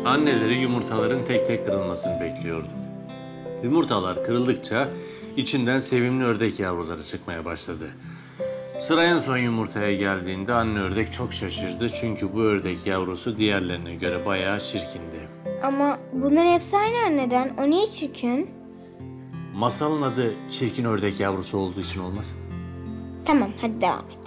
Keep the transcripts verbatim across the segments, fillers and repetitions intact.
Anneleri yumurtaların tek tek kırılmasını bekliyordu. Yumurtalar kırıldıkça içinden sevimli ördek yavruları çıkmaya başladı. Sıra en son yumurtaya geldiğinde anne ördek çok şaşırdı. Çünkü bu ördek yavrusu diğerlerine göre bayağı çirkindi. Ama bunların hepsi aynı anneden. O niye çirkin? Masalın adı çirkin ördek yavrusu olduğu için olmasın? Tamam, hadi devam et.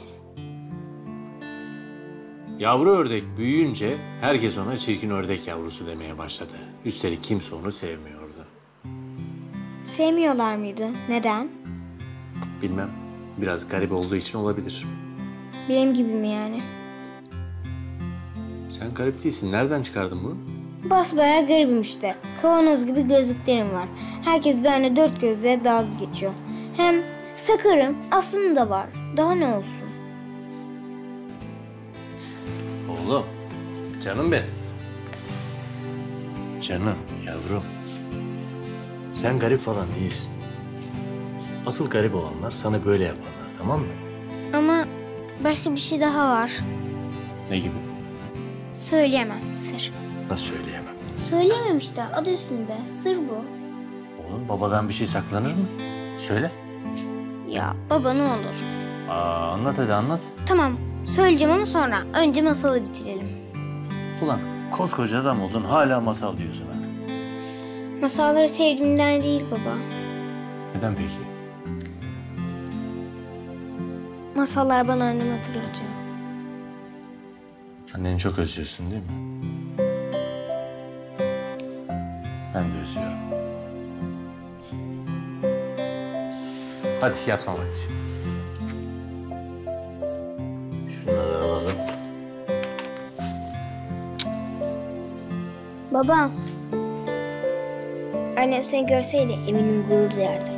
Yavru ördek büyüyünce herkes ona çirkin ördek yavrusu demeye başladı. Üstelik kimse onu sevmiyordu. Sevmiyorlar mıydı? Neden? Bilmem. Biraz garip olduğu için olabilir. Benim gibi mi yani? Sen garip değilsin. Nereden çıkardın bunu? Basbayağı garibim işte. Kavanoz gibi gözlüklerim var. Herkes benimle dört gözle dalga geçiyor. Hem sakarım, aslım da var. Daha ne olsun? Oğlum, canım benim. Canım, yavrum. Sen garip falan değilsin. Asıl garip olanlar sana böyle yaparlar, tamam mı? Ama başka bir şey daha var. Ne gibi? Söyleyemem, sır. Nasıl söyleyemem? Söyleyemem işte, adı üstünde. Sır bu. Oğlum, babadan bir şey saklanır mı? Söyle. Ya baba ne olur. Aa, anlat hadi anlat. Tamam, söyleyeceğim ama sonra. Önce masalı bitirelim. Ulan koskoca adam oldun hala masal diyorsun ha. Masalları sevdiğimden değil baba. Neden peki? Masallar bana annemi hatırlatıyor. Anneni çok özlüyorsun değil mi? Ben de özlüyorum. Hadi yatma vakti. Şunları alalım. Baba. Annem seni görseydi eminim gurur duyardı.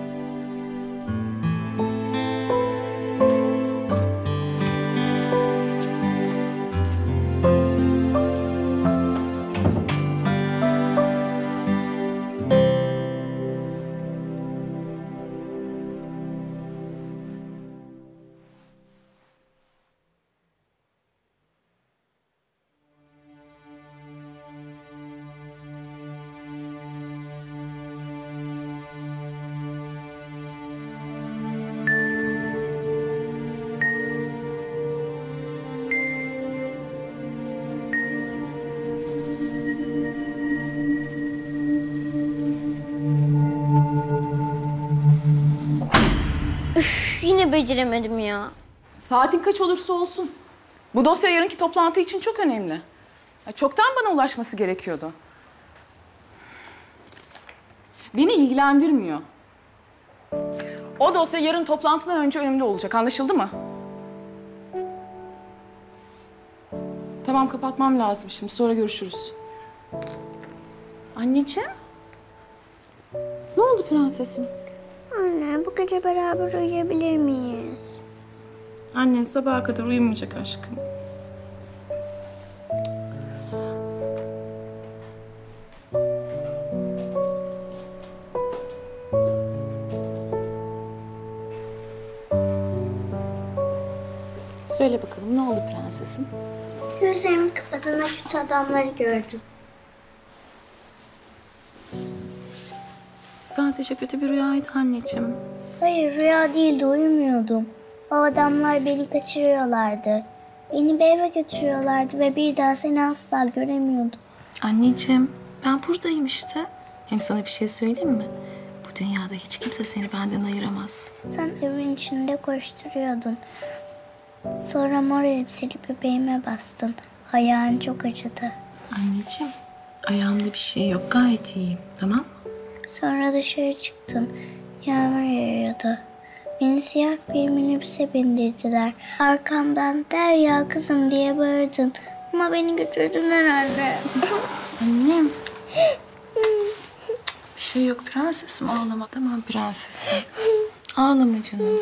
Yine beceremedim ya. Saatin kaç olursa olsun. Bu dosya yarınki toplantı için çok önemli. Ya çoktan bana ulaşması gerekiyordu. Beni ilgilendirmiyor. O dosya yarın toplantıdan önce önümde olacak. Anlaşıldı mı? Tamam, kapatmam lazım şimdi. Sonra görüşürüz. Anneciğim. Ne oldu prensesim? Anne, bu gece beraber uyuyabilir miyiz? Annen sabaha kadar uyumayacak aşkım. Söyle bakalım, ne oldu prensesim? Gözlerimi kapadığımda kötü adamları gördüm. Sadece kötü bir rüyaydı anneciğim. Hayır, rüya değildi, uyumuyordum. O adamlar beni kaçırıyorlardı. Beni bir eve götürüyorlardı ve bir daha seni asla göremiyordum. Anneciğim, ben buradayım işte. Hem sana bir şey söyleyeyim mi? Bu dünyada hiç kimse seni benden ayıramaz. Sen evin içinde koşturuyordun. Sonra mor elbiseli bebeğime bastın. Ayağın çok acıdı. Anneciğim, ayağımda bir şey yok. Gayet iyiyim, tamam mı? Sonra dışarı çıktın. Yağmur yağıyordu. Beni siyah bir minibüse bindirdiler. Arkamdan Derya kızım diye bağırdın. Ama beni götürdüler anne. Annem. Bir şey yok prensesim, ağlama. Tamam prensesim. Ağlama canım.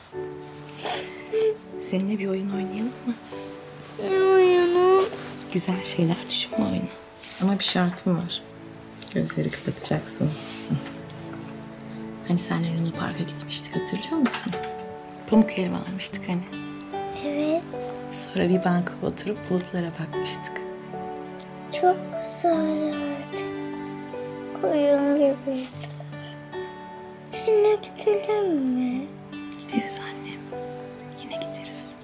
Seninle bir oyun oynayalım mı? Ne oyunu? Güzel şeyler düşünme oyunu. Ama bir şartım var. Gözleri kapatacaksın. Hani senle Luna Park'a gitmiştik, hatırlıyor musun? Pamuk elma almıştık hani. Evet. Sonra bir bankaya oturup buzlara bakmıştık. çok güzellerdi. Koyun gibiydiler. Yine gidelim mi? Gideriz annem. Yine gideriz.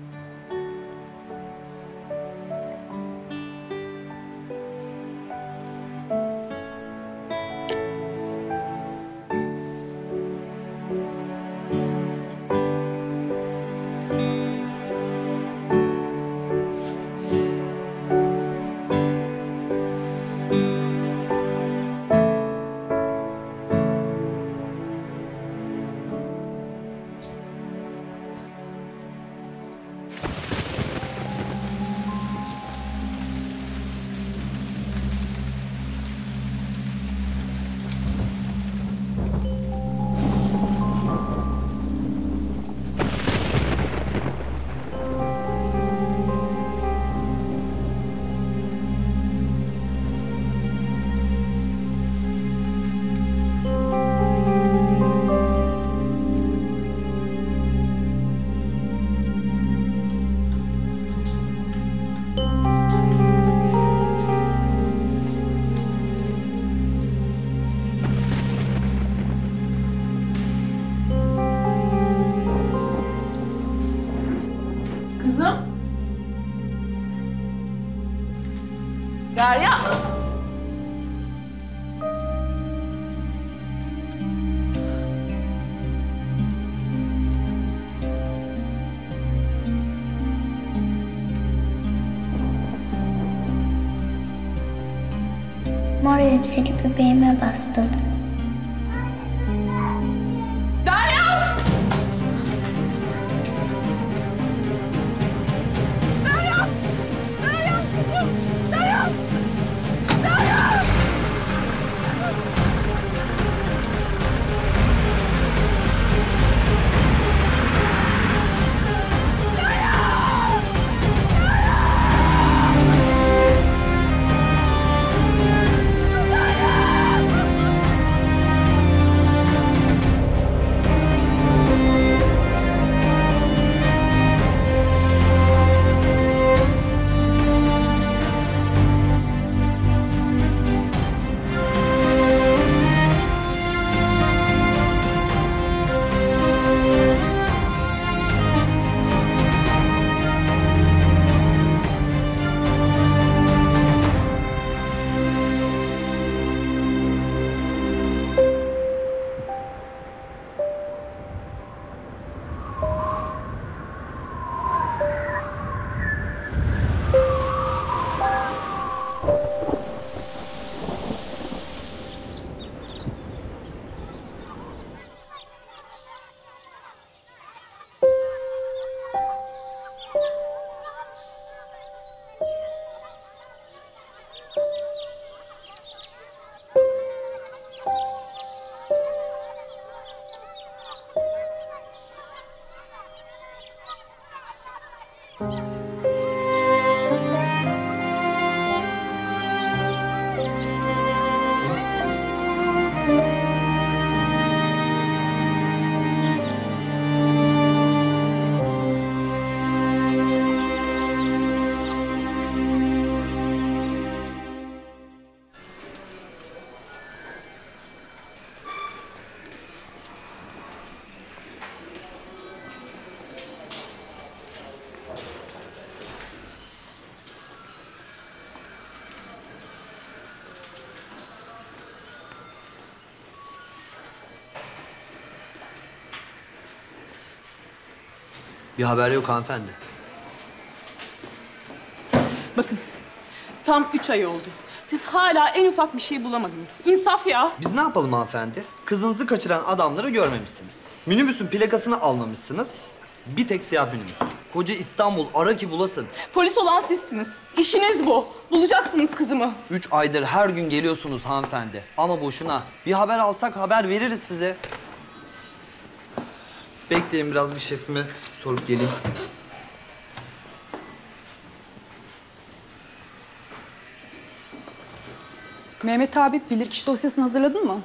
Kızım. Derya. Mor elbiseli bebeğime bastın. Derya! Bir haber yok hanımefendi. Bakın, tam üç ay oldu. Siz hala en ufak bir şey bulamadınız. İnsaf ya. Biz ne yapalım hanımefendi? Kızınızı kaçıran adamları görmemişsiniz. Minibüsün plakasını almamışsınız. Bir tek siyah minibüs. Koca İstanbul ara ki bulasın. Polis olan sizsiniz. İşiniz bu. Bulacaksınız kızımı. Üç aydır her gün geliyorsunuz hanımefendi. Ama boşuna. Bir haber alsak haber veririz size. Bekleyin biraz bir şefime sorup geleyim. Mehmet abi bilirkişi dosyasını hazırladın mı?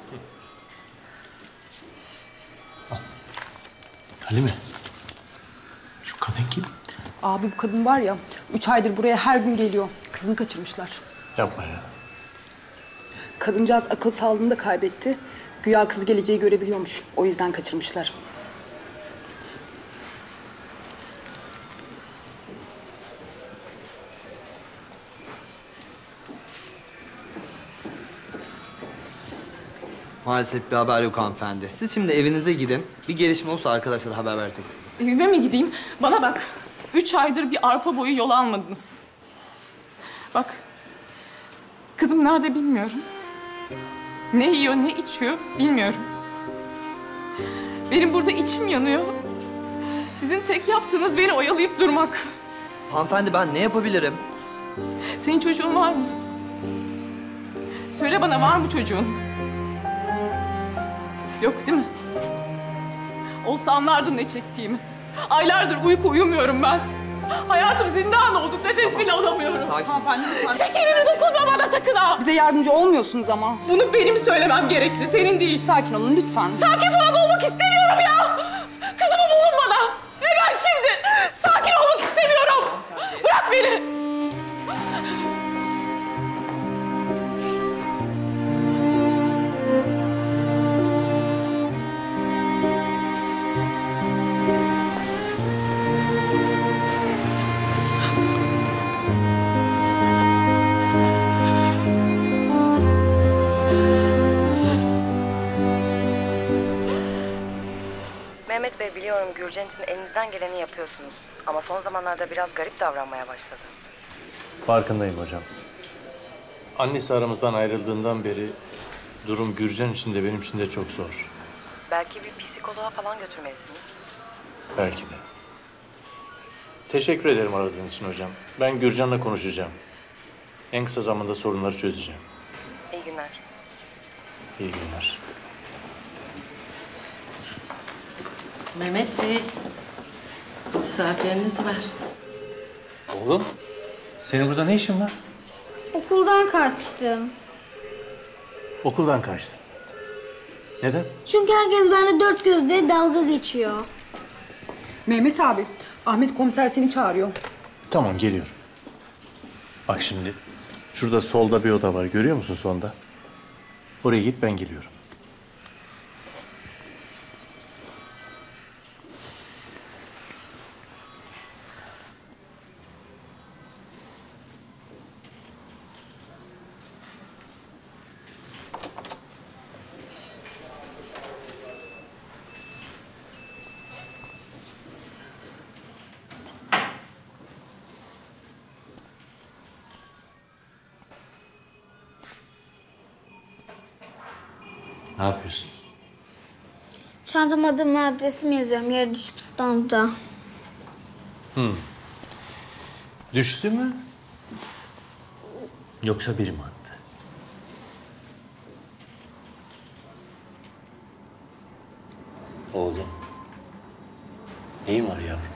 Halime, şu kadın kim? Abi bu kadın var ya, üç aydır buraya her gün geliyor. Kızını kaçırmışlar. Yapma ya. Kadıncağız akıl sağlığını da kaybetti. Güya kız geleceği görebiliyormuş. O yüzden kaçırmışlar. Maalesef bir haber yok hanımefendi. Siz şimdi evinize gidin. Bir gelişme olursa arkadaşlar haber verecek size. Evime mi gideyim? Bana bak. Üç aydır bir arpa boyu yol almadınız. Bak. Kızım nerede bilmiyorum. Ne yiyor, ne içiyor bilmiyorum. Benim burada içim yanıyor. Sizin tek yaptığınız beni oyalayıp durmak. Hanımefendi ben ne yapabilirim? Senin çocuğun var mı? Söyle bana, var mı çocuğun? Yok değil mi? Olsa anlardın ne çektiğimi. Aylardır uyku uyumuyorum ben. Hayatım zindan oldu. Nefes bile alamıyorum. Sakin. Hanımefendi lütfen. Şekerimi dokunma bana sakın ha. Bize yardımcı olmuyorsunuz ama. Bunu benim söylemem gerekli, senin değil. Sakin olun lütfen. Sakin falan olmak istemiyorum ya. Kızımı bulun bana. Hemen şimdi. Sakin olmak istemiyorum. Bırak beni. Mehmet Bey, biliyorum Gürcan için elinizden geleni yapıyorsunuz. Ama son zamanlarda biraz garip davranmaya başladı. Farkındayım hocam. Annesi aramızdan ayrıldığından beri durum Gürcan için de benim için de çok zor. Belki bir psikoloğa falan götürmelisiniz. Belki de. Teşekkür ederim aradığınız için hocam. Ben Gürcan'la konuşacağım. En kısa zamanda sorunları çözeceğim. İyi günler. İyi günler. Mehmet Bey, misafiriniz var. Oğlum, senin burada ne işin var? Okuldan kaçtım. Okuldan kaçtın. Neden? Çünkü herkes bende dört gözle dalga geçiyor. Mehmet abi, Ahmet komiser seni çağırıyor. Tamam, geliyorum. Bak şimdi, şurada solda bir oda var. Görüyor musun sonda? Oraya git, ben geliyorum. Ne yapıyorsun? Çantama adımı adresimi yazıyorum. Yere düşüp İstanbul'da. Düştü mü? Yoksa biri mi attı? Oğlum. Neyin var yavrum?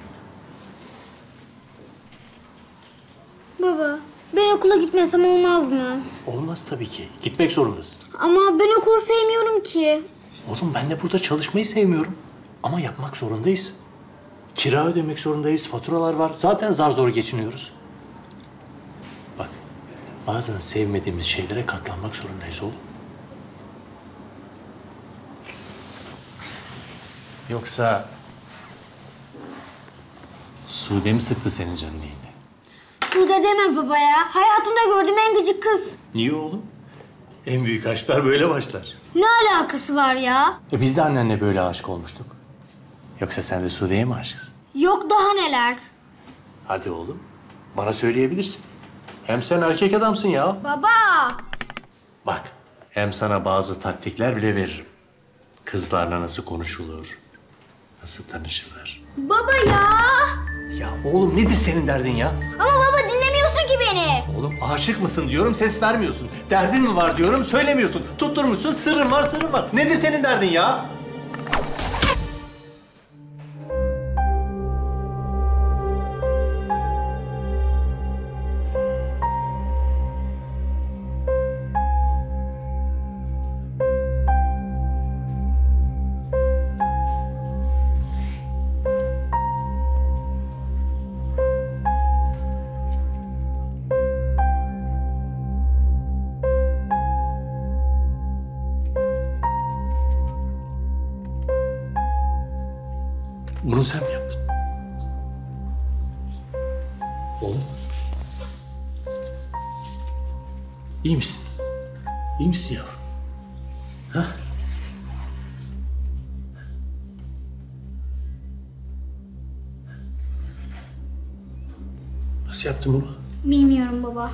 Baba, ben okula gitmesem olmaz mı? Olmaz tabii ki. Gitmek zorundasın. Ama ben okulu sevmiyorum ki. Oğlum ben de burada çalışmayı sevmiyorum. Ama yapmak zorundayız. Kira ödemek zorundayız, faturalar var. Zaten zar zor geçiniyoruz. Bak, bazen sevmediğimiz şeylere katlanmak zorundayız oğlum. Yoksa... Sude mi sıktı senin canını yine? Sude deme baba ya. Hayatımda gördüğüm en gıcık kız. Niye oğlum? En büyük aşklar böyle başlar. Ne alakası var ya? E biz de annenle böyle aşık olmuştuk. Yoksa sen de Sude'ye mi aşıksın? Yok daha neler. Hadi oğlum, bana söyleyebilirsin. Hem sen erkek adamsın ya. Baba. Bak, hem sana bazı taktikler bile veririm. Kızlarla nasıl konuşulur, nasıl tanışılır. Baba ya. Ya oğlum nedir senin derdin ya? Ama baba dinlemiyorsun ki beni. Oğlum aşık mısın diyorum, ses vermiyorsun. Derdin mi var diyorum, söylemiyorsun. Tutturmuşsun, sırrın var, sırrın var. Nedir senin derdin ya? Bunu sen mi yaptın? Oğlum. İyi misin? İyi misin yavrum? Ha? Nasıl yaptın bunu? Bilmiyorum baba.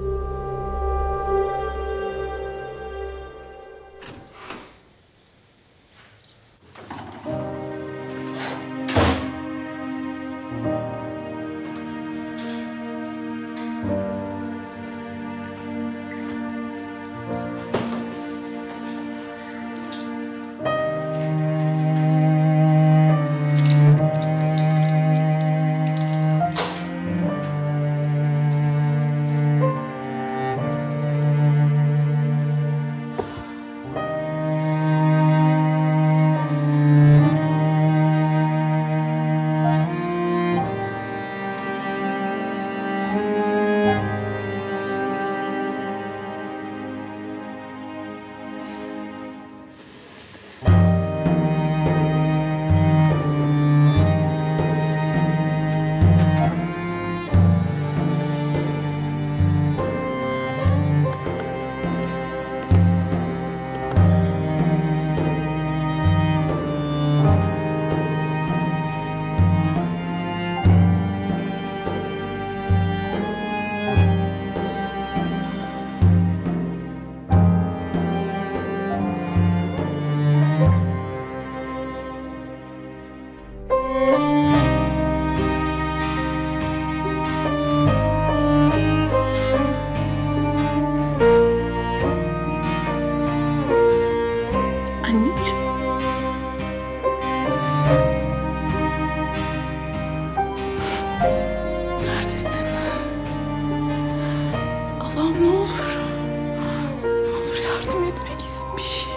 Anneciğim. Neredesin? Allah'ım ne olur. Ne olur yardım et bir iz, bir şey.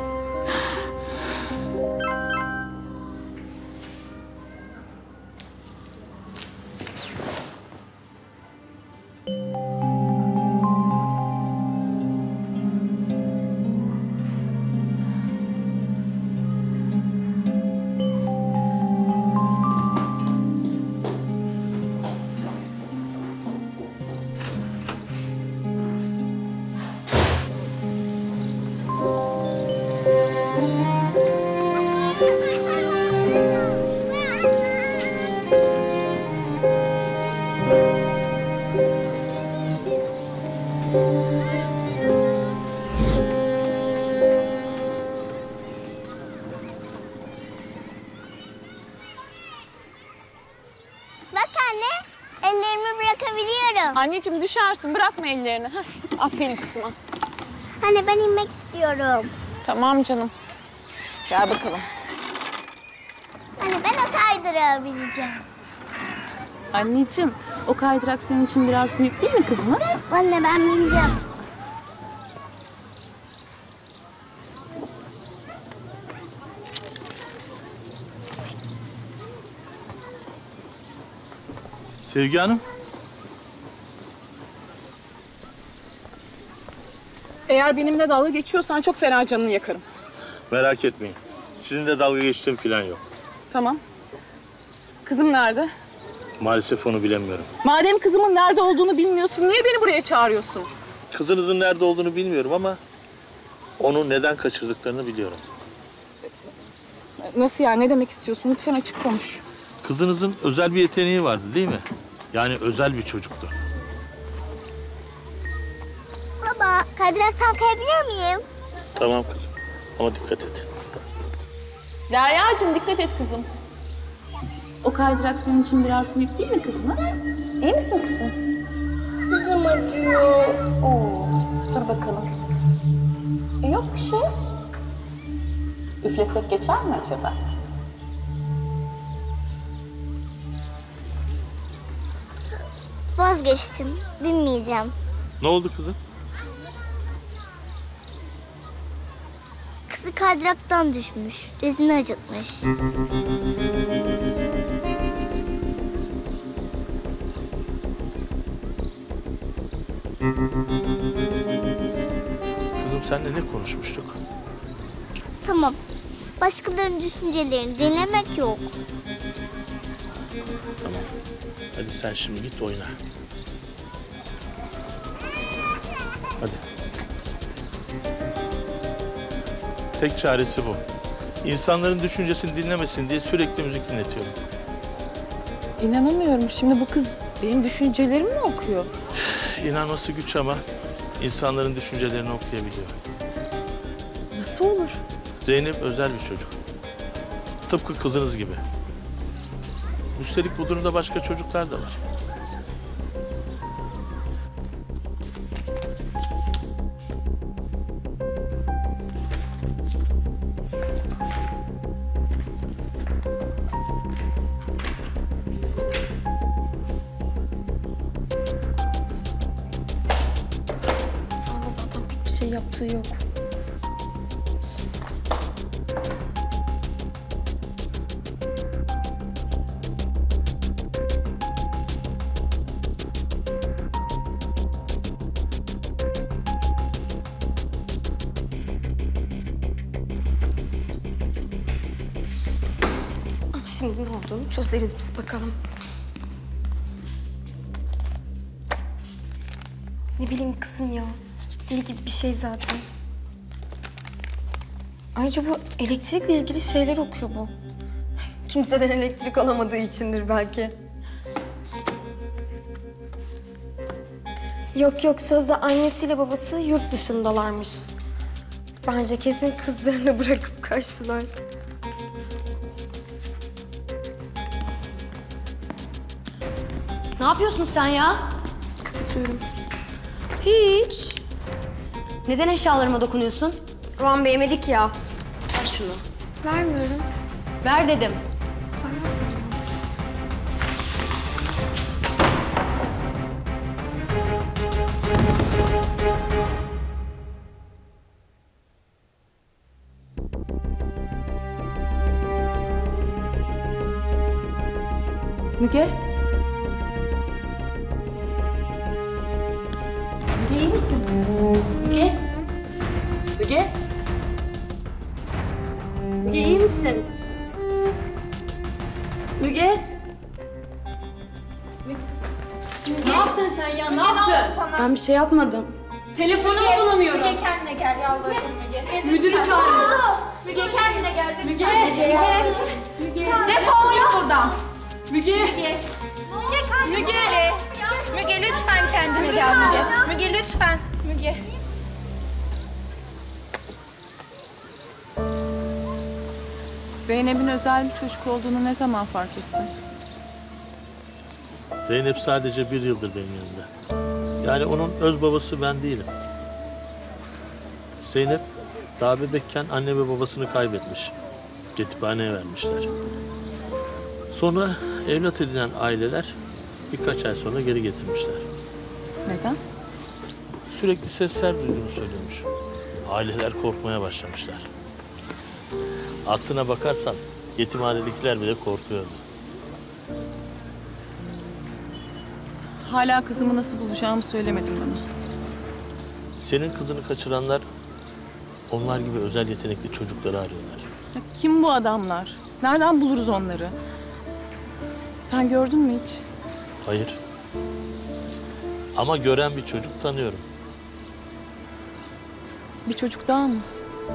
Bak anne, ellerimi bırakabiliyorum. Anneciğim düşersin. Bırakma ellerini. Heh, aferin kızıma. Anne ben inmek istiyorum. Tamam canım. Gel bakalım. Anne ben o kaydırağa bineceğim. Anneciğim, o kaydırak senin için biraz büyük değil mi kızım? Ha? Anne ben bineceğim. Sevgi Hanım. Eğer benimle dalga geçiyorsan çok fena canını yakarım. Merak etmeyin. Sizinle dalga geçtiğim falan yok. Tamam. Kızım nerede? Maalesef onu bilemiyorum. Madem kızımın nerede olduğunu bilmiyorsun, niye beni buraya çağırıyorsun? Kızınızın nerede olduğunu bilmiyorum ama onu neden kaçırdıklarını biliyorum. Nasıl yani? Ne demek istiyorsun? Lütfen açık konuş. Kızınızın özel bir yeteneği vardı değil mi? Yani özel bir çocuktu. Baba, kaydıraktan kayabilir miyim? Tamam kızım ama dikkat et. Derya'cığım dikkat et kızım. O kaydırak senin için biraz büyük değil mi kızım? Ha? İyi misin kızım? Kızım acıyor. Oo, dur bakalım. E, yok bir şey. Üflesek geçer mi acaba? Vazgeçtim, binmeyeceğim. Ne oldu kızım? Kızı kaydıraktan düşmüş, dizini acıtmış. Kızım seninle ne konuşmuştuk? Tamam, Başkalarının düşüncelerini dinlemek yok. Tamam. Hadi sen şimdi git oyna. Hadi. Tek çaresi bu. İnsanların düşüncesini dinlemesin diye sürekli müzik dinletiyorum. İnanamıyorum. Şimdi bu kız benim düşüncelerimi mi okuyor? İnanması güç ama insanların düşüncelerini okuyabiliyor. Nasıl olur? Zeynep özel bir çocuk. Tıpkı kızınız gibi. Üstelik bu durumda başka çocuklar da var. Şu anda zaten pek bir şey yaptığı yok. Ama şimdi ne olduğunu çözeriz biz bakalım. Ne bileyim kızım ya. Deli gibi bir şey zaten. Ayrıca bu elektrikle ilgili şeyler okuyor bu. Kimseden elektrik alamadığı içindir belki. Yok yok, sözde annesiyle babası yurt dışındalarmış. Bence kesin kızlarını bırakıp kaçtılar. Ne yapıyorsun sen ya? Kapatıyorum. Hiç. Neden eşyalarıma dokunuyorsun? Aman beğenmedik ya. Ver şunu. Vermiyorum. Ver dedim. Vermezsen olur. Müge? Müge iyi misin? Müge? Müge? Müge iyi misin? Müge? Ne yaptın sen ya? Ne yaptın? Ben bir şey yapmadım. Telefonumu bulamıyorum. Müge kendine gel yalvarırım Müge. Müdürü çağırıyor. Müge kendine gel. Müge. Müge. Müge. Defol git buradan. Müge. Müge. Müge. Müge lütfen kendine gel Müge. Müge lütfen. Müge. Zeynep'in özel bir çocuk olduğunu ne zaman fark ettin? Zeynep sadece bir yıldır benim yanımda. Yani onun öz babası ben değilim. Zeynep daha bebekken anne ve babasını kaybetmiş. Yetimhaneye vermişler. Sonra evlat edinen aileler birkaç ay sonra geri getirmişler. Neden? Sürekli sesler duyduğunu söylüyormuş. Aileler korkmaya başlamışlar. Aslına bakarsan yetimhanedekiler bile korkuyordu. Hala kızımı nasıl bulacağımı söylemedin bana. Senin kızını kaçıranlar onlar gibi özel yetenekli çocukları arıyorlar. Ya kim bu adamlar? Nereden buluruz onları? Sen gördün mü hiç? Hayır. Ama gören bir çocuk tanıyorum. Bir çocuk daha mı?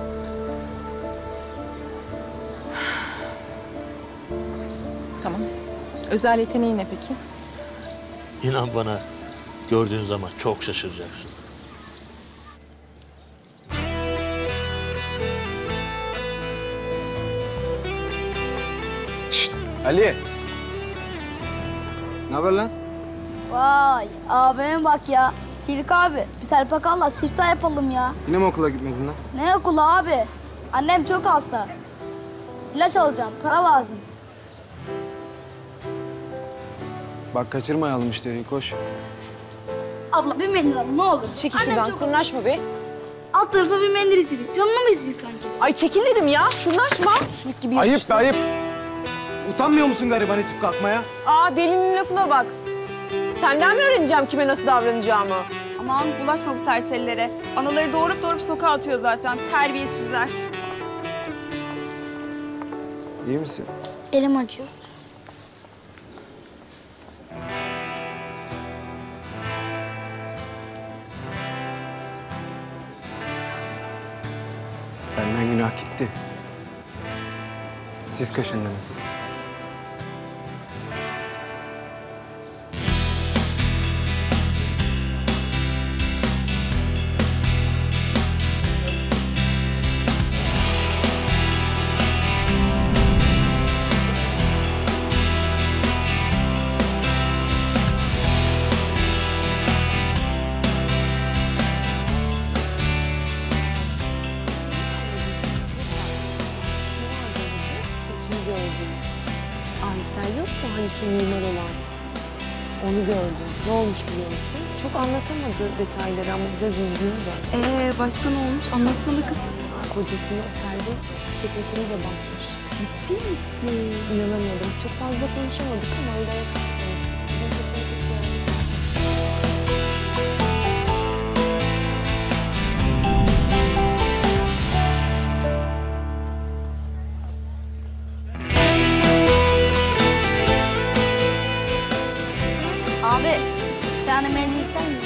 Tamam. Özel yeteneği ne peki? İnan bana gördüğün zaman çok şaşıracaksın. Şşt, Ali. Ne haber lan? Vay abime bak ya. Tilki abi bir serpakalla siftah yapalım ya. Yine mi okula gitmedin lan? Ne okulu abi? Annem çok hasta. İlaç alacağım, para lazım. Bak kaçırmayalım müşteriyi, koş. Abla bir mendil al ne olur. Çekil Annem şuradan, çok sırnaşma be. Alt tarafa bir mendil istedik. Canını mı istiyor sanki? Ay çekil dedim ya, sırnaşma. Sülük gibi Ayıp yapıştı. da ayıp. Utanmıyor musun gariban itip kalkmaya? Aa delinin lafına bak. Senden mi öğreneceğim kime nasıl davranacağımı? Aman bulaşma bu serserilere. Anaları doğurup doğurup sokağa atıyor zaten. Terbiyesizler. İyi misin? Elim acıyor biraz. Benden günah gitti. Siz kaşındınız. Aysel yok mu hani şu mimar olan? Onu gördüm. Ne olmuş biliyor musun? Çok anlatamadı detayları ama biraz üzgün de. Ee başka ne olmuş? Anlatsana kız. Kocasını otelde sepetiyle basmış. Ciddi misin? İnanamıyorum. Çok fazla konuşamadık ama öyle Abi bir tane mendil ister misin?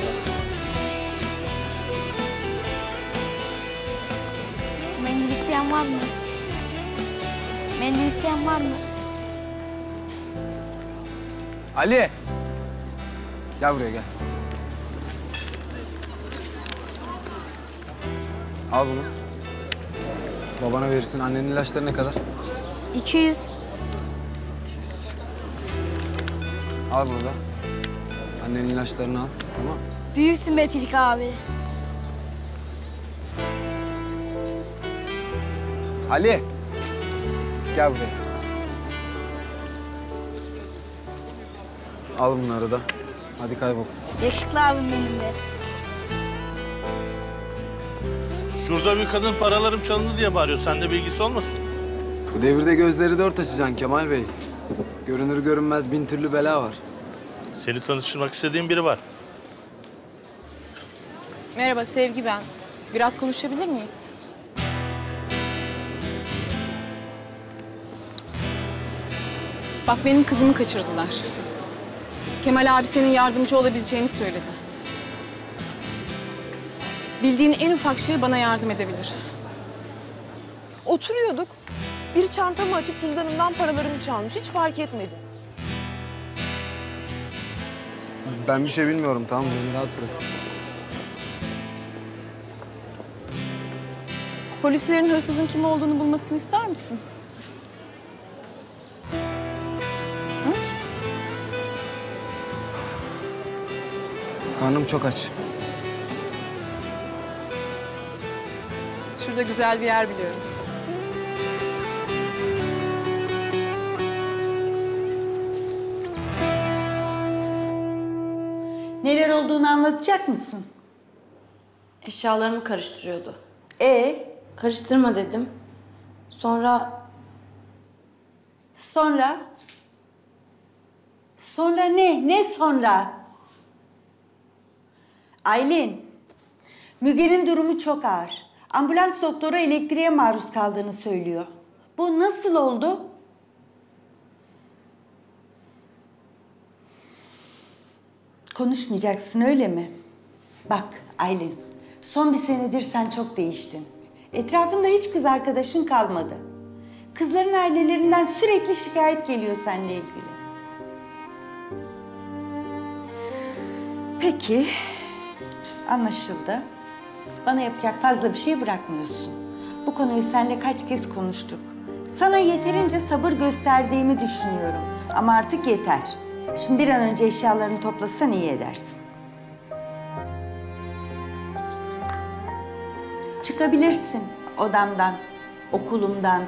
Mendil isteyen var mı? Mendil isteyen var mı? Ali! Gel buraya gel. Al bunu. Babana verirsin. Annenin ilaçları ne kadar? iki yüz. Al bunu da. Annenin ilaçlarını al. Tamam. Büyüksün be Tilki abi. Ali! Gel buraya. Al bunları da. Hadi kaybol. Yakışıklı abim benim be. Şurada bir kadın paralarım çalındı diye bağırıyor. Sende bilgisi olmasın? Bu devirde gözleri dört açacaksın Kemal Bey. Görünür görünmez bin türlü bela var. Seni tanıştırmak istediğim biri var. Merhaba, Sevgi ben. Biraz konuşabilir miyiz? Bak benim kızımı kaçırdılar. Kemal abi senin yardımcı olabileceğini söyledi. Bildiğin en ufak şey bana yardım edebilir. Oturuyorduk. Biri çantamı açıp cüzdanımdan paralarımı çalmış. Hiç fark etmedim. Ben bir şey bilmiyorum, tamam mı? Beni rahat bırak. Polislerin hırsızın kim olduğunu bulmasını ister misin? Hı? Karnım çok aç. Şurada güzel bir yer biliyorum. Neler olduğunu anlatacak mısın? Eşyalarımı karıştırıyordu. Ee? Karıştırma dedim. Sonra... Sonra? Sonra ne? Ne sonra? Aylin, Müge'nin durumu çok ağır. Ambulans doktoru elektriğe maruz kaldığını söylüyor. Bu nasıl oldu? Konuşmayacaksın öyle mi? Bak Aylin, son bir senedir sen çok değiştin. Etrafında hiç kız arkadaşın kalmadı. Kızların ailelerinden sürekli şikayet geliyor seninle ilgili. Peki, anlaşıldı. Bana yapacak fazla bir şey bırakmıyorsun. Bu konuyu seninle kaç kez konuştuk. Sana yeterince sabır gösterdiğimi düşünüyorum. Ama artık yeter. Şimdi bir an önce eşyalarını toplasan iyi edersin. Çıkabilirsin odamdan, okulumdan.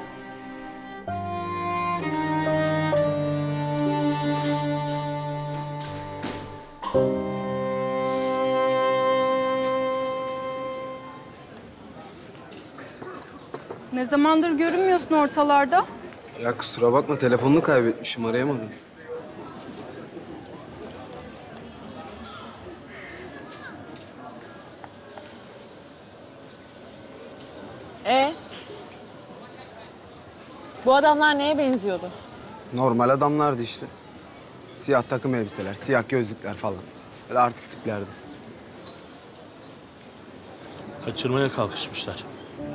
Ne zamandır görünmüyorsun ortalarda? Ya kusura bakma, telefonunu kaybetmişim, arayamadım. Ee? Bu adamlar neye benziyordu? Normal adamlardı işte. Siyah takım elbiseler, siyah gözlükler falan. Böyle artist tiplerdi. Kaçırmaya kalkışmışlar.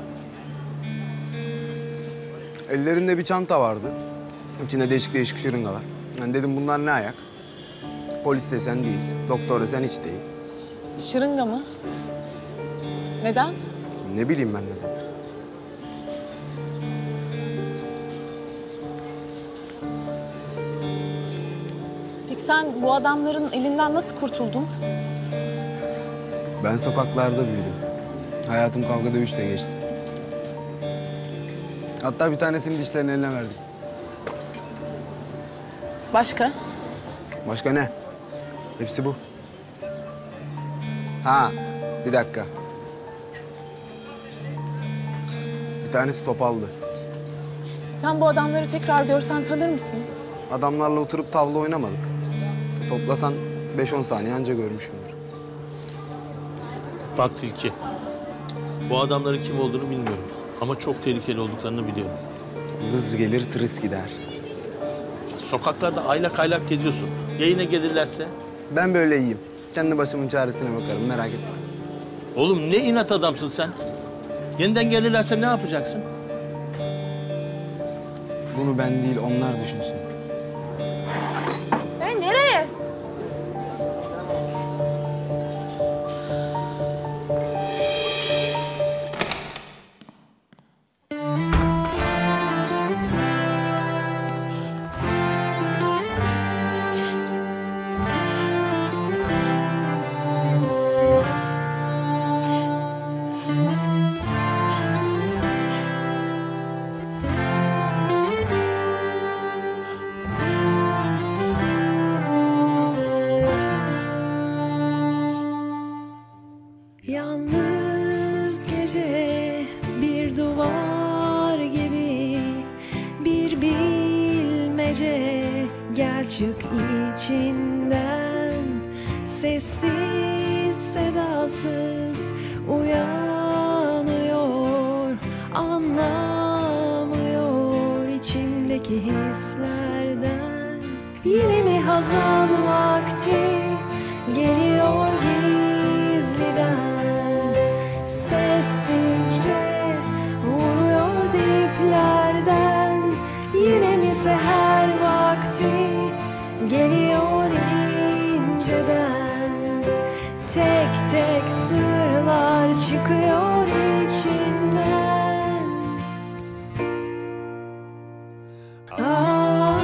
Ellerinde bir çanta vardı. İçinde değişik değişik şırıngalar. Yani dedim bunlar ne ayak? Polis desen değil, doktor desen hiç değil. Şırınga mı? Neden? Ne bileyim ben neden. Peki sen bu adamların elinden nasıl kurtuldun? Ben sokaklarda büyüdüm. Hayatım kavga dövüşle geçti. Hatta bir tanesini dişlerin eline verdim. Başka? Başka ne? Hepsi bu. Ha, bir dakika. Bir tanesi topaldı. Sen bu adamları tekrar görsen tanır mısın? Adamlarla oturup tavla oynamadık. İşte toplasan beş on saniye anca görmüşümdür. Bak Tilki, bu adamların kim olduğunu bilmiyorum. Ama çok tehlikeli olduklarını biliyorum. Vız gelir tırıs gider. Sokaklarda aylak aylak geziyorsun. Ya yine gelirlerse? Ben böyle iyiyim. Kendi başımın çaresine bakarım, merak etme. Oğlum ne inat adamsın sen? Yeniden gelirlerse ne yapacaksın? Bunu ben değil, onlar düşünsün. Ben nereye? Yalnız gece bir duvar gibi bir bilmece, gel çık içinden, sessiz sedasız uyanıyor, anlamıyor içimdeki hislerden. Yine mi hazan vakti geliyor gizliden, sessizce vuruyor diplerden. Yine mi seher vakti geliyor inceden, tek tek sırlar çıkıyor içinden. Aa,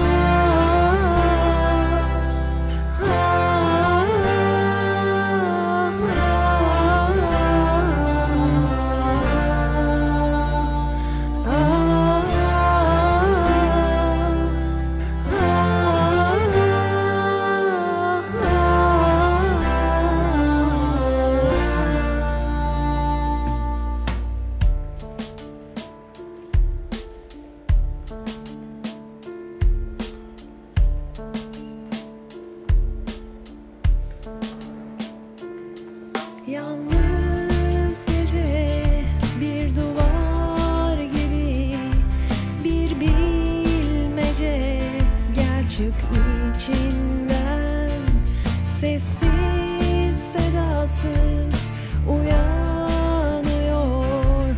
yalnız gece bir duvar gibi bir bilmece, gel çık içinden, sessiz sedasız uyanıyor,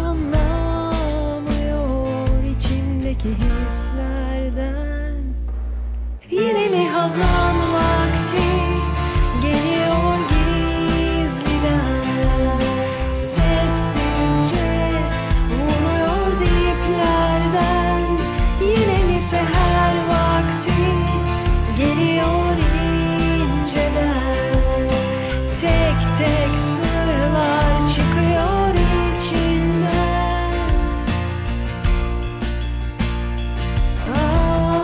anlamıyor içimdeki hislerden. Yine mi hazan vakti geliyor gizliden, sessizce vuruyor diplerden. Yine mi seher vakti geliyor inceden, tek tek sırlar çıkıyor içinden. Aa,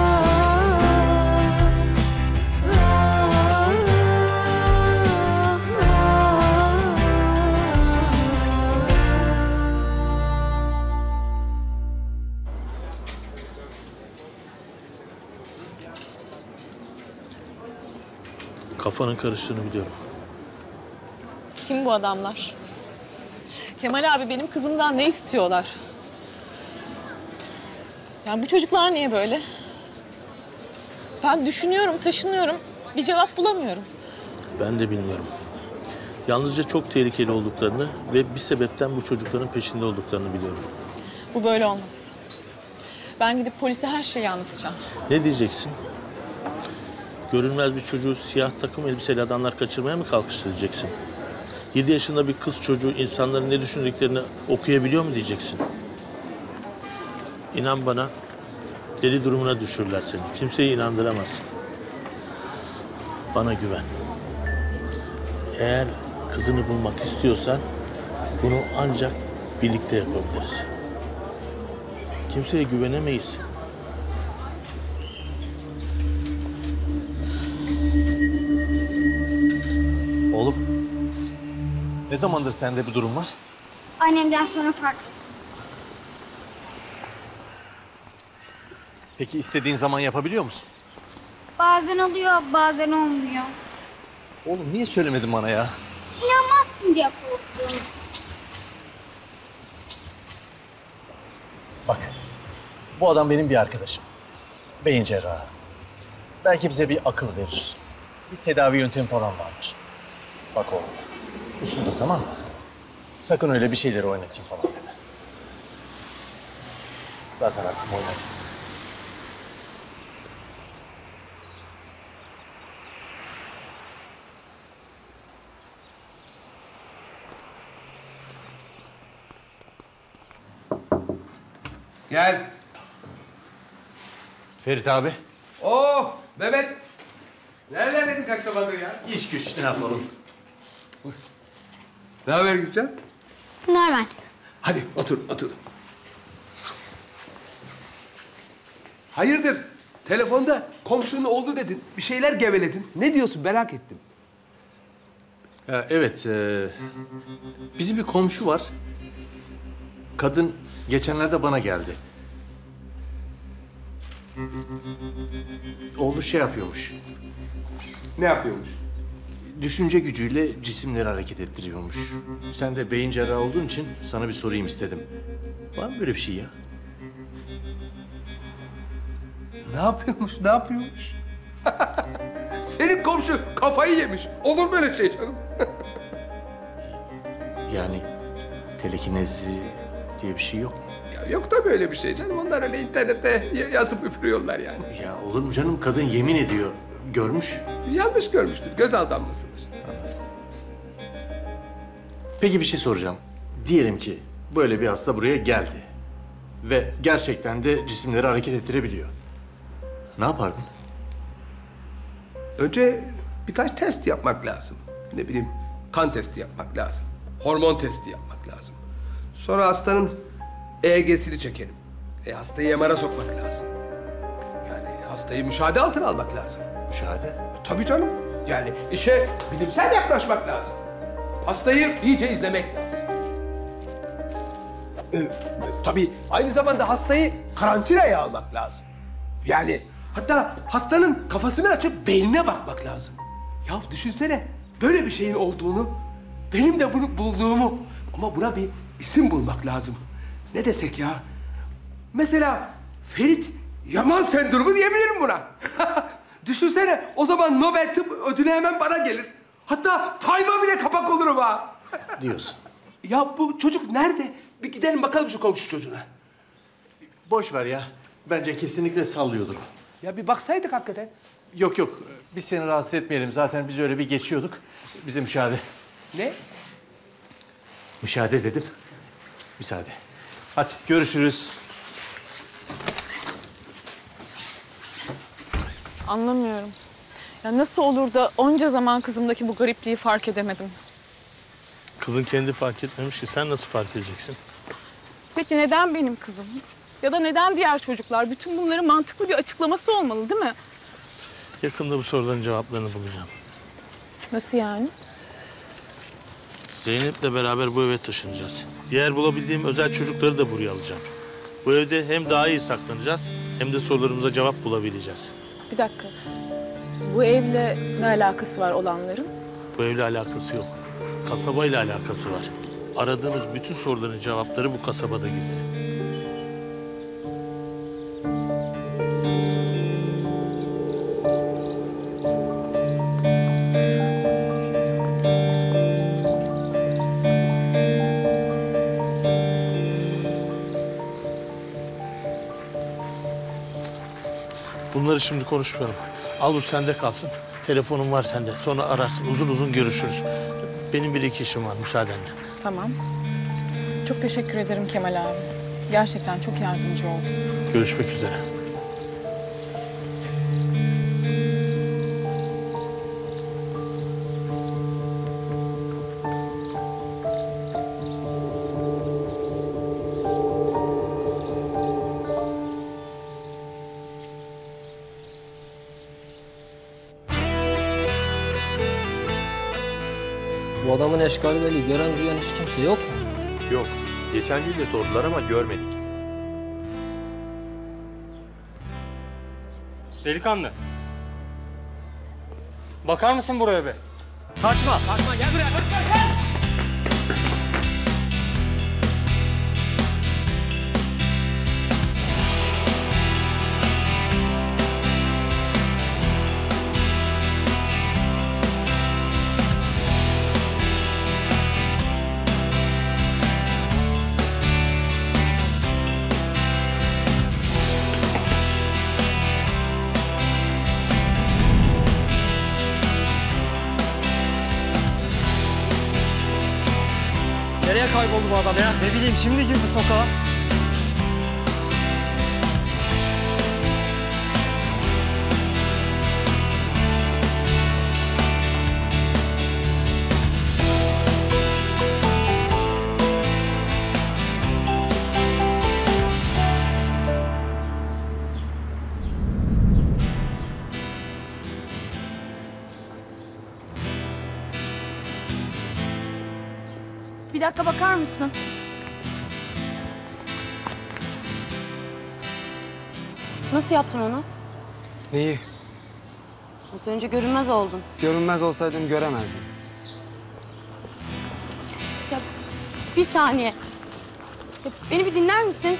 Kafanın karıştığını biliyorum. Kim bu adamlar? Kemal abi, benim kızımdan ne istiyorlar? Yani bu çocuklar niye böyle? Ben düşünüyorum, taşınıyorum. Bir cevap bulamıyorum. Ben de bilmiyorum. Yalnızca çok tehlikeli olduklarını ve bir sebepten bu çocukların peşinde olduklarını biliyorum. Bu böyle olmaz. Ben gidip polise her şeyi anlatacağım. Ne diyeceksin? Görünmez bir çocuğu siyah takım elbiseli adamlar kaçırmaya mı kalkıştıracaksın? Yedi yaşında bir kız çocuğu insanların ne düşündüklerini okuyabiliyor mu diyeceksin? İnan bana, deli durumuna düşürürler seni. Kimseyi inandıramazsın. Bana güven. Eğer kızını bulmak istiyorsan bunu ancak birlikte yapabiliriz. Kimseye güvenemeyiz. Oğlum, ne zamandır sende bu durum var? Annemden sonra fark ettim. Peki istediğin zaman yapabiliyor musun? Bazen oluyor, bazen olmuyor. Oğlum niye söylemedin bana ya? İnanmazsın diye korktum. Bak, bu adam benim bir arkadaşım. Beyin cerrahı. Belki bize bir akıl verir. Bir tedavi yöntemi falan vardır. Bak oğlum, usludur tamam mı? Sakın öyle bir şeyleri oynatayım falan deme. Zaten aklım oynadı. Gel. Ferit abi. Oo Mehmet. Nerelerdeydin kaç zamandır ya? İş güç ne yapalım? Ne haber Gülcan? Normal. Hadi otur otur. Hayırdır? Telefonda komşunun oğlu dedin. Bir şeyler geveledin. Ne diyorsun merak ettim. Ya, evet, e, bizim bir komşu var. Kadın geçenlerde bana geldi. Oğlu şey yapıyormuş. Ne yapıyormuş? Düşünce gücüyle cisimleri hareket ettiriyormuş. Sen de beyin cerrahı olduğun için sana bir sorayım istedim. Var mı böyle bir şey ya? Ne yapıyormuş, ne yapıyormuş? Senin komşu kafayı yemiş. Olur böyle şey canım. Yani telekinezi diye bir şey yok mu? Ya yok da böyle bir şey canım. Onlar öyle internette ya- yazıp üfürüyorlar yani. Ya olur mu canım? Kadın yemin ediyor. Görmüş. Yanlış görmüştür. Göz aldanmasıdır. Peki bir şey soracağım. Diyelim ki böyle bir hasta buraya geldi. Ve gerçekten de cisimleri hareket ettirebiliyor. Ne yapardın? Önce birkaç test yapmak lazım. Ne bileyim kan testi yapmak lazım. Hormon testi yapmak lazım. Sonra hastanın E E G'sini çekelim. E, hastayı M R'a sokmak lazım. Yani hastayı müşahede altına almak lazım. Müşahede? E, tabii canım. Yani işe bilimsel yaklaşmak lazım. Hastayı iyice izlemek lazım. E, e, tabii aynı zamanda hastayı karantinaya almak lazım. Yani hatta hastanın kafasını açıp beynine bakmak lazım. Ya düşünsene böyle bir şeyin olduğunu, benim de bunu bulduğumu. Ama buna bir isim bulmak lazım. Ne desek ya? Mesela Ferit Yaman sendromu diyebilirim buna. Düşünsene o zaman Nobel Tıp Ödülü hemen bana gelir. Hatta Time'a bile kapak olurum ha. Diyorsun. Ya bu çocuk nerede? Bir gidelim bakalım şu komşu çocuğuna. Boş ver ya. Bence kesinlikle sallıyordur. Ya bir baksaydık hakikaten. Yok yok. Biz seni rahatsız etmeyelim. Zaten biz öyle bir geçiyorduk. Bize müsaade. Ne? Müsaade dedim. Müsaade. Hadi görüşürüz. Anlamıyorum. Ya nasıl olur da onca zaman kızımdaki bu garipliği fark edemedim? Kızın kendi fark etmemiş ki sen nasıl fark edeceksin? Peki neden benim kızım? Ya da neden diğer çocuklar? Bütün bunların mantıklı bir açıklaması olmalı değil mi? Yakında bu soruların cevaplarını bulacağım. Nasıl yani? Zeynep'le beraber bu eve taşınacağız. Diğer bulabildiğim özel çocukları da buraya alacağım. Bu evde hem daha iyi saklanacağız hem de sorularımıza cevap bulabileceğiz. Bir dakika. Bu evle ne alakası var olanların? Bu evle alakası yok. Kasabayla alakası var. Aradığımız bütün soruların cevapları bu kasabada gizli. Bunları şimdi konuşmayalım. Al bu sende kalsın. Telefonum var sende. Sonra ararsın. Uzun uzun görüşürüz. Benim bir iki işim var müsaadenle. Tamam. Çok teşekkür ederim Kemal abi. Gerçekten çok yardımcı oldu. Görüşmek üzere. Bu adamın eşkali belli. Gören duyan hiç kimse yok mu? Yok. Geçen gün de sordular ama görmedik. Delikanlı. Bakar mısın buraya be? Kaçma. Kaçma gel buraya. Kaçma gel. Nereye kayboldu bu adam ya? Ne bileyim şimdi girdi sokağa. Bir dakika bakar mısın? Nasıl yaptın onu? Neyi? Az önce görünmez oldun. Görünmez olsaydım göremezdin. Ya bir saniye. Ya beni bir dinler misin?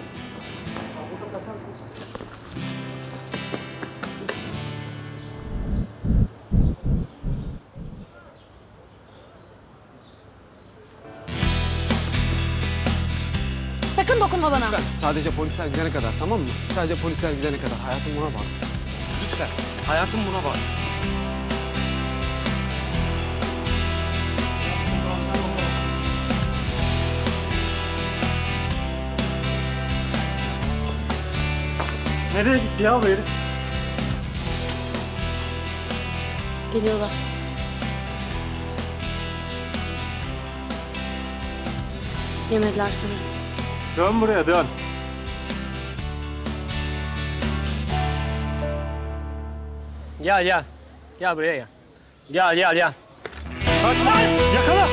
Sakın dokunma bana. Lütfen sadece polisler gidene kadar, tamam mı? Sadece polisler gidene kadar. Hayatım buna bağlı. Lütfen. Hayatım buna bağlı. Nereye gitti ya bu herif? Geliyorlar. Yemediler sanırım. Dön buraya dön. Gel gel. Gel buraya gel. Gel gel gel. Kaçma! Yakala!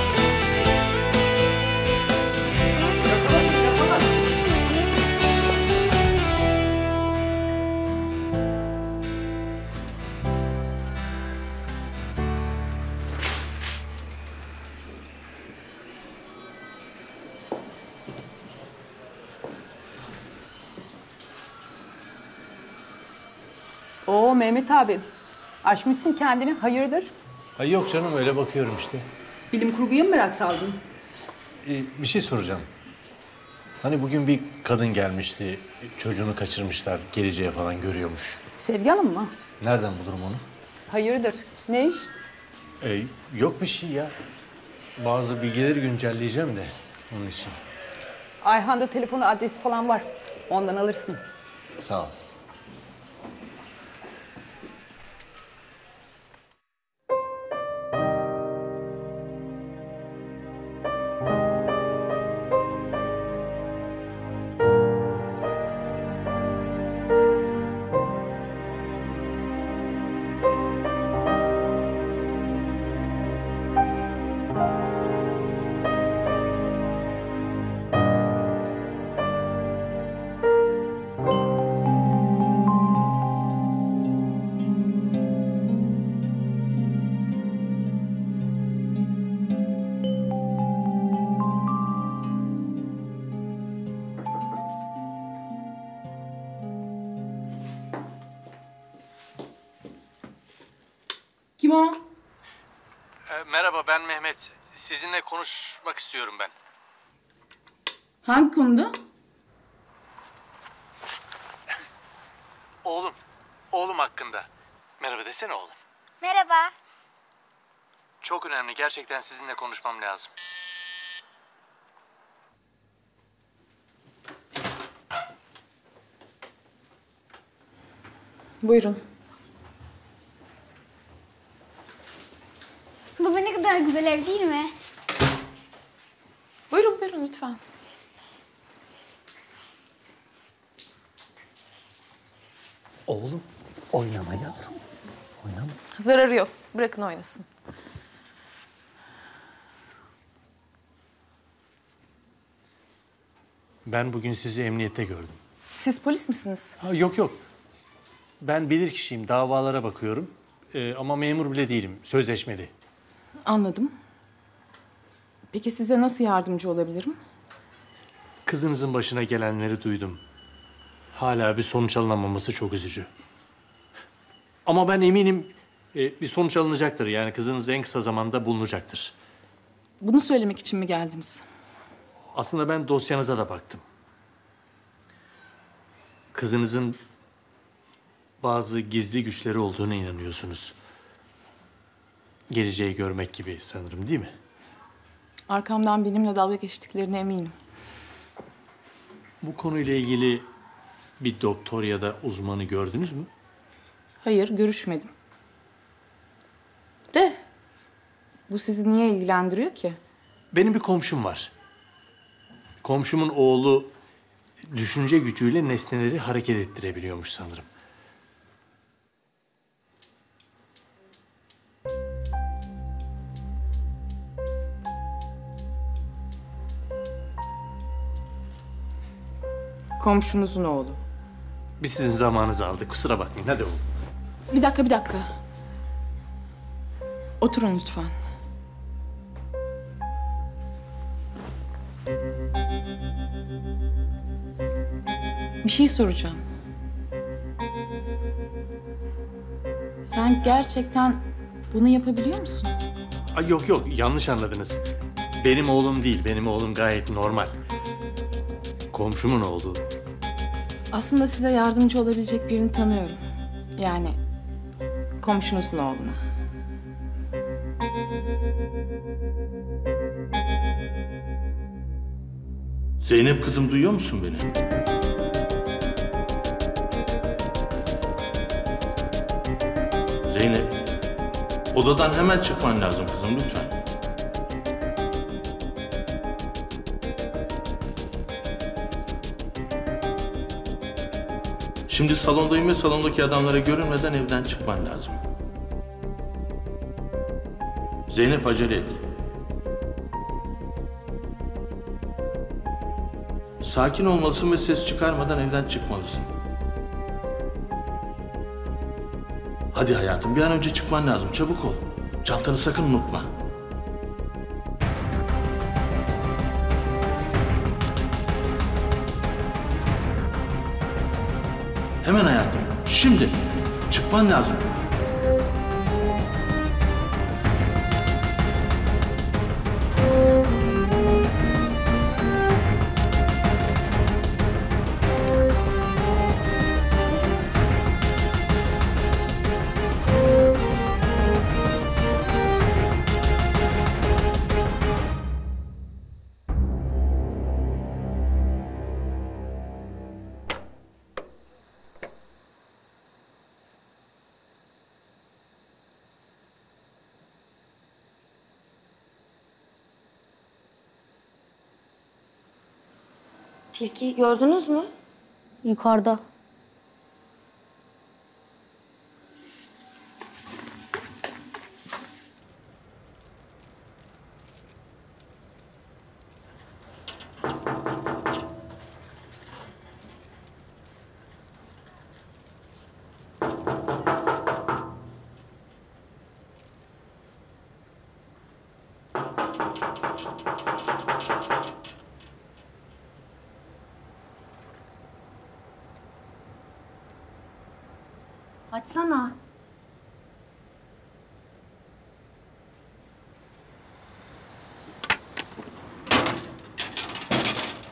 Oo Mehmet abi. Açmışsın kendini. Hayırdır? Ay yok canım öyle bakıyorum işte. Bilim kurguya mı merak saldın? Ee, bir şey soracağım. Hani bugün bir kadın gelmişti. Çocuğunu kaçırmışlar. Geleceğe falan görüyormuş. Sevgi Hanım mı? Nereden bulurum onu? Hayırdır? Ne iş? Ee, yok bir şey ya. Bazı bilgileri güncelleyeceğim de onun için. Ayhan'da telefonu adresi falan var. Ondan alırsın. Sağ ol. Kim o? Ee, merhaba ben Mehmet. Sizinle konuşmak istiyorum ben. Hangi konuda? Oğlum. Oğlum hakkında. Merhaba desene oğlum. Merhaba. Çok önemli. Gerçekten sizinle konuşmam lazım. Buyurun. Baba ne kadar güzel ev değil mi? Buyurun buyurun lütfen. Oğlum oynama yavrum. Oynama. Zararı yok. Bırakın oynasın. Ben bugün sizi emniyette gördüm. Siz polis misiniz? Ha, yok yok. Ben bilirkişiyim. Davalara bakıyorum. Ee, ama memur bile değilim. Sözleşmeli. Anladım. Peki size nasıl yardımcı olabilirim? Kızınızın başına gelenleri duydum. Hala bir sonuç alınamaması çok üzücü. Ama ben eminim e, bir sonuç alınacaktır. Yani kızınız en kısa zamanda bulunacaktır. Bunu söylemek için mi geldiniz? Aslında ben dosyanıza da baktım. Kızınızın bazı gizli güçleri olduğuna inanıyorsunuz. Geleceği görmek gibi sanırım, değil mi? Arkamdan benimle dalga geçtiklerine eminim. Bu konuyla ilgili bir doktor ya da uzmanı gördünüz mü? Hayır, görüşmedim. De, bu sizi niye ilgilendiriyor ki? Benim bir komşum var. Komşumun oğlu düşünce gücüyle nesneleri hareket ettirebiliyormuş sanırım. Komşunuzun oğlu. Biz sizin zamanınızı aldık. Kusura bakmayın. Hadi oğlum. Bir dakika, bir dakika. Oturun lütfen. Bir şey soracağım. Sen gerçekten bunu yapabiliyor musun? Ay, yok yok, yanlış anladınız. Benim oğlum değil. Benim oğlum gayet normal. Komşumun oğlu. Aslında size yardımcı olabilecek birini tanıyorum. Yani komşunuzun oğluna. Zeynep kızım, duyuyor musun beni? Zeynep, odadan hemen çıkman lazım kızım, lütfen. Şimdi salondayım ve salondaki adamlara görünmeden evden çıkman lazım. Zeynep, acele et. Sakin olmalısın ve ses çıkarmadan evden çıkmalısın. Hadi hayatım, bir an önce çıkman lazım. Çabuk ol. Çantanı sakın unutma. Hemen hayatım. Şimdi. Çıkman lazım. Tilkiyi gördünüz mü? Yukarıda. Açsana.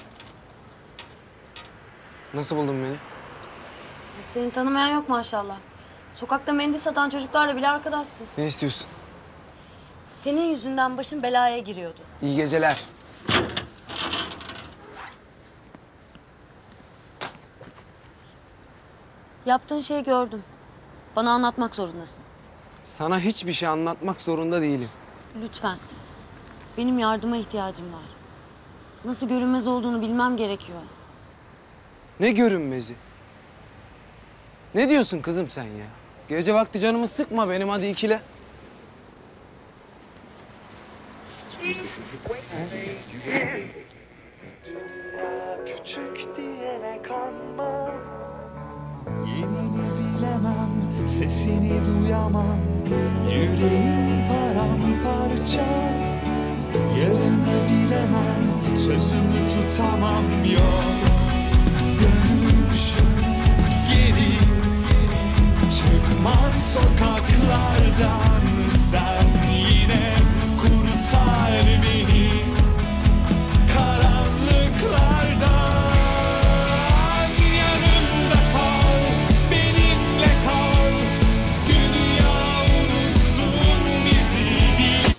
Nasıl buldun beni? Seni tanımayan yok maşallah. Sokakta mendil satan çocuklarla bile arkadaşsın. Ne istiyorsun? Senin yüzünden başım belaya giriyordu. İyi geceler. Yaptığın şeyi gördüm. Bana anlatmak zorundasın. Sana hiçbir şey anlatmak zorunda değilim. Lütfen. Benim yardıma ihtiyacım var. Nasıl görünmez olduğunu bilmem gerekiyor. Ne görünmezi? Ne diyorsun kızım sen ya? Gece vakti canımı sıkma benim, hadi ikile. Küçük diyene kanma. Yenini bilemem, sesini duyamam. Yüreğim paramparça. Yarını bilemem, sözümü tutamam. Yok dönüş geri, çıkmaz sokaklardan. Sen yine kurtar beni karanlıklardan. Yanımda kal, benimle kal. Dünya unutsun bizi değil.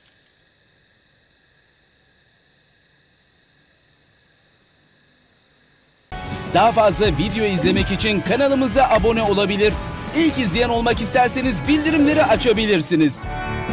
Daha fazla video izlemek için kanalımıza abone olabilir. İlk izleyen olmak isterseniz bildirimleri açabilirsiniz.